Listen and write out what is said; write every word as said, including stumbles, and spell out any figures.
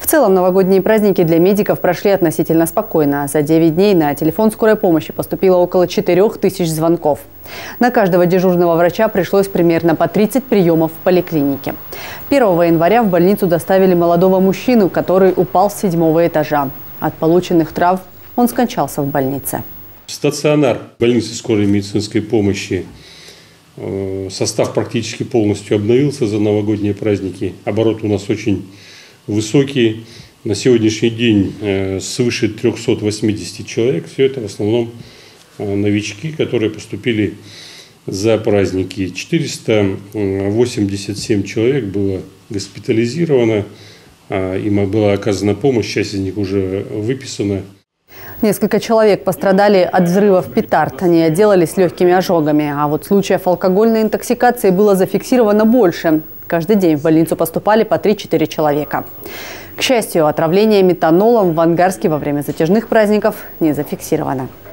В целом, новогодние праздники для медиков прошли относительно спокойно. За девять дней на телефон скорой помощи поступило около четырёх тысяч звонков. На каждого дежурного врача пришлось примерно по тридцать приемов в поликлинике. первого января в больницу доставили молодого мужчину, который упал с седьмого этажа. От полученных травм он скончался в больнице. Стационар больницы скорой медицинской помощи. Состав практически полностью обновился за новогодние праздники. Обороты у нас очень высокие. На сегодняшний день свыше трёхсот восьмидесяти человек. Все это в основном новички, которые поступили за праздники. четыреста восемьдесят семь человек было госпитализировано. Им была оказана помощь, часть из них уже выписана. Несколько человек пострадали от взрывов петард. Они отделались легкими ожогами. А вот случаев алкогольной интоксикации было зафиксировано больше. Каждый день в больницу поступали по три-четыре человека. К счастью, отравление метанолом в Ангарске во время затяжных праздников не зафиксировано.